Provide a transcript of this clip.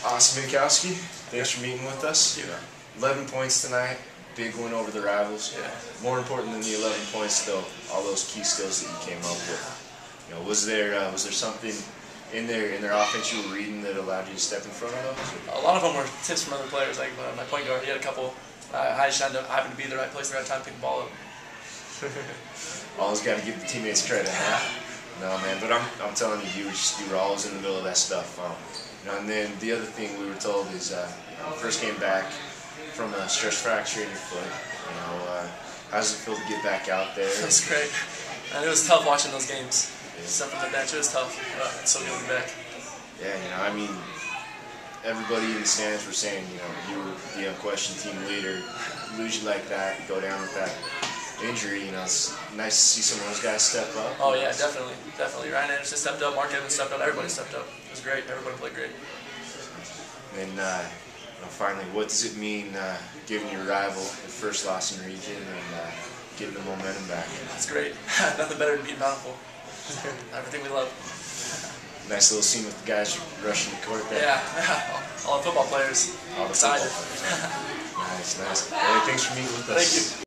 Austin Minkowski, thanks for meeting with us. Yeah. 11 points tonight, big win over the rivals. Yeah. More important than the 11 points, though, all those key skills that you came up with. You know, was there something in their offense you were reading that allowed you to step in front of those? A lot of them were tips from other players. Like my point guard, he had a couple. I just happened to be in the right place, at the right time, to pick the ball up. Always got to give the teammates credit, huh? No, man, but I'm telling you, you were always in the middle of that stuff. You know, and then the other thing we were told is, first came back from a stress fracture in your foot. You know, how does it feel to get back out there? It was great, and it was tough watching those games. Stuff on the bench, it was tough. It's so good to be back. Yeah, you know, I mean, everybody in the stands were saying, you know, you were the unquestioned team leader. Lose you like that, go down with that injury, you know, it's nice to see some of those guys step up. Oh yeah, definitely. Ryan Anderson stepped up, Mark Evans stepped up, everybody stepped up. It was great, everybody played great. And you know, finally, what does it mean giving your rival the first loss in region and getting the momentum back? It's great. Nothing better than beating Bountiful. Everything we love. Nice little scene with the guys rushing the court there. Yeah, all the football players. All the Excited. football players. Nice. Hey, thanks for meeting with us. Thank you.